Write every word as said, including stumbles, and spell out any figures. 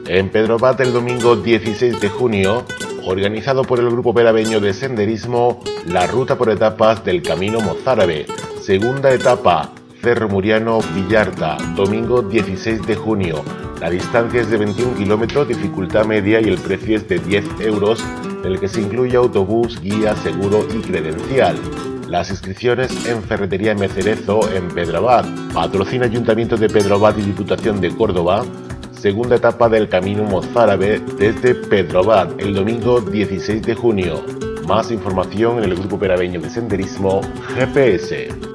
En Pedrobat el domingo dieciséis de junio, organizado por el Grupo Perabeño de Senderismo, la ruta por etapas del Camino Mozárabe. Segunda etapa, Cerro Muriano-Villarta, domingo dieciséis de junio. La distancia es de veintiún kilómetros, dificultad media y el precio es de diez euros, en el que se incluye autobús, guía, seguro y credencial. Las inscripciones en Ferretería M. Cerezo, en Pedrobat. Patrocina Ayuntamiento de Pedrobat y Diputación de Córdoba. Segunda etapa del Camino Mozárabe desde Pedrobat, el domingo dieciséis de junio. Más información en el Grupo Perabeño de Senderismo G P S.